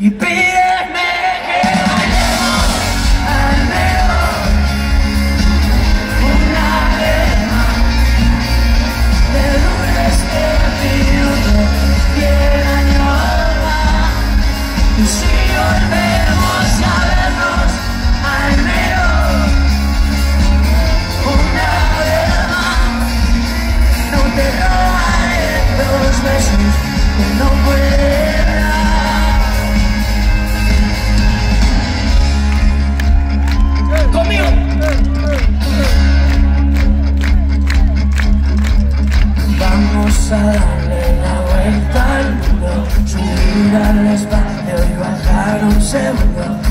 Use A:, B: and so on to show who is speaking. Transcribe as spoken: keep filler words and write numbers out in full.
A: y pídeme que vayamos al menos una vez más. De lunes te pido cien años más, y si volvemos a vernos al menos una vez más, no te robaré los besos que no puedes dar. Conmigo. Vamos a darle la vuelta al mundo, subir al espacio y bajar un segundo.